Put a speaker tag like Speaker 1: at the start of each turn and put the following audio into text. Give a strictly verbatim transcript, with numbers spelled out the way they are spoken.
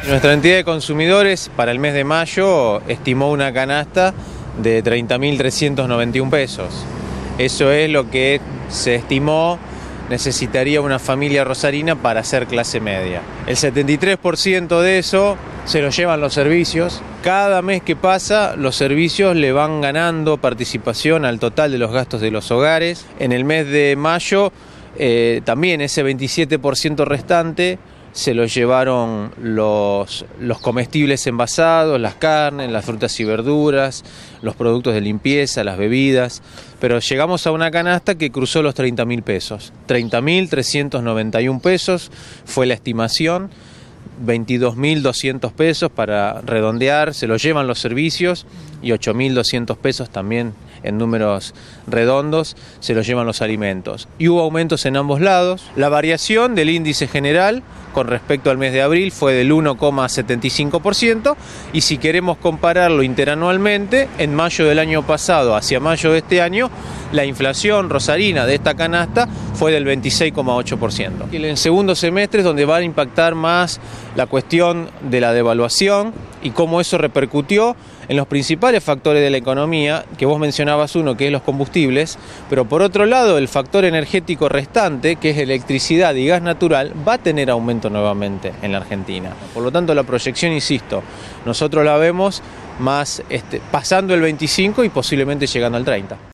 Speaker 1: Nuestra entidad de consumidores para el mes de mayo estimó una canasta de treinta mil trescientos noventa y un pesos. Eso es lo que se estimó necesitaría una familia rosarina para ser clase media. El setenta y tres por ciento de eso se lo llevan los servicios. Cada mes que pasa, los servicios le van ganando participación al total de los gastos de los hogares. En el mes de mayo, eh, también ese veintisiete por ciento restante se lo llevaron los, los comestibles envasados, las carnes, las frutas y verduras, los productos de limpieza, las bebidas, pero llegamos a una canasta que cruzó los treinta mil pesos. treinta mil trescientos noventa y un pesos fue la estimación, veintidós mil doscientos pesos para redondear, se lo llevan los servicios y ocho mil doscientos pesos también en números redondos se lo llevan los alimentos. Y hubo aumentos en ambos lados. La variación del índice general con respecto al mes de abril fue del uno coma setenta y cinco por ciento y si queremos compararlo interanualmente, en mayo del año pasado hacia mayo de este año, la inflación rosarina de esta canasta fue del veintiséis coma ocho por ciento. Y en el segundo semestre es donde va a impactar más la cuestión de la devaluación y cómo eso repercutió en los principales factores de la economía, que vos mencionabas uno, que es los combustibles, pero por otro lado el factor energético restante, que es electricidad y gas natural, va a tener aumento nuevamente en la Argentina. Por lo tanto la proyección, insisto, nosotros la vemos más este, pasando el veinticinco y posiblemente llegando al treinta.